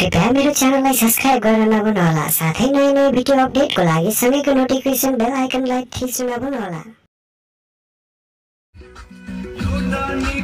कृपया मेरो च्यानललाई सब्स्क्राइब गर्न नभुल्नुहोला साथै नयाँ भिडियो अपडेटको लागि सँगैको नोटिफिकेसन बेल आइकनलाई थिच्न नभुल्नुहोला।